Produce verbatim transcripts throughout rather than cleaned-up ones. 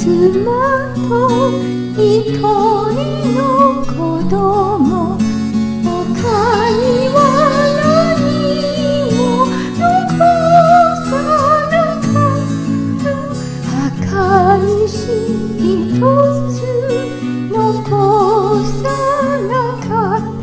妻と一人の子供、他には何も残さなかった。墓石一つ残さなかった。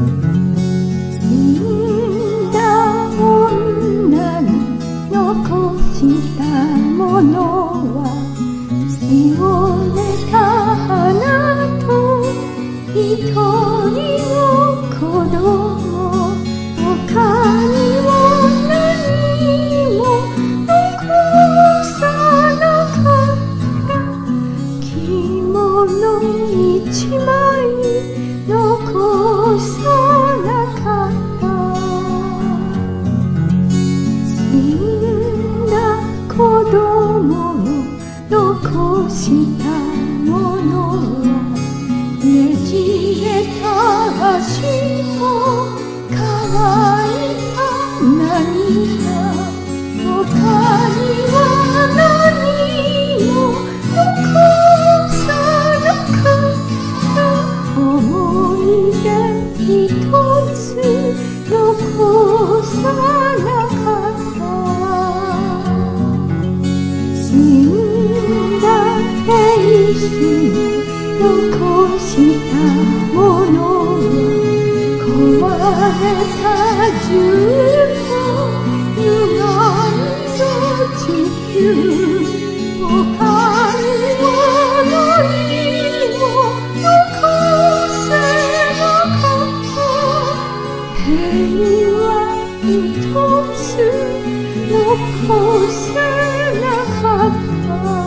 死んだ女の残したものは、しおれた花と一人の子供、他には何も残さなかった。着物一枚残さなかった。死んだ子供の残したものは、ねじれた足も乾いた涙、他には何も残さなかった。思い出一つ残さなかった。死んだ兵士の残したものは、壊れた銃と歪んだ地球、他には何も残せなかった。平和一つ残せなかった。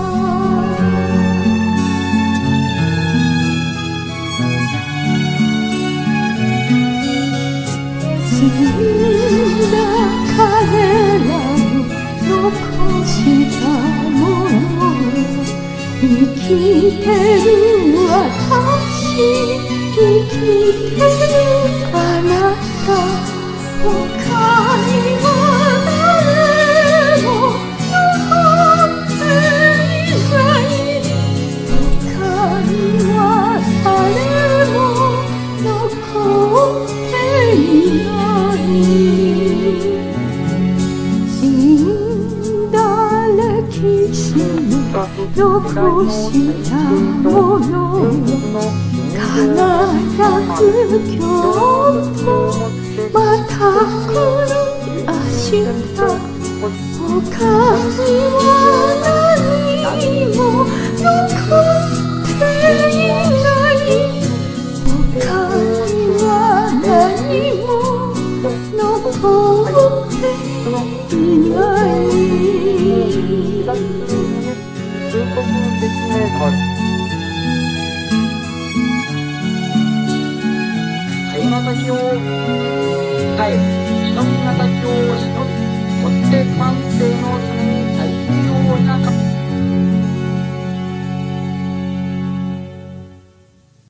死んだ彼らの残したもの、生きてる私、生きてるあなた、他には誰も残っていない。他には誰も残っていない。死んだ歴史の残したものは、輝く今日とまた来る明日、他には何も残っていない。他には何も残っていない。 はいまた今日はい、一人型教師のおってパン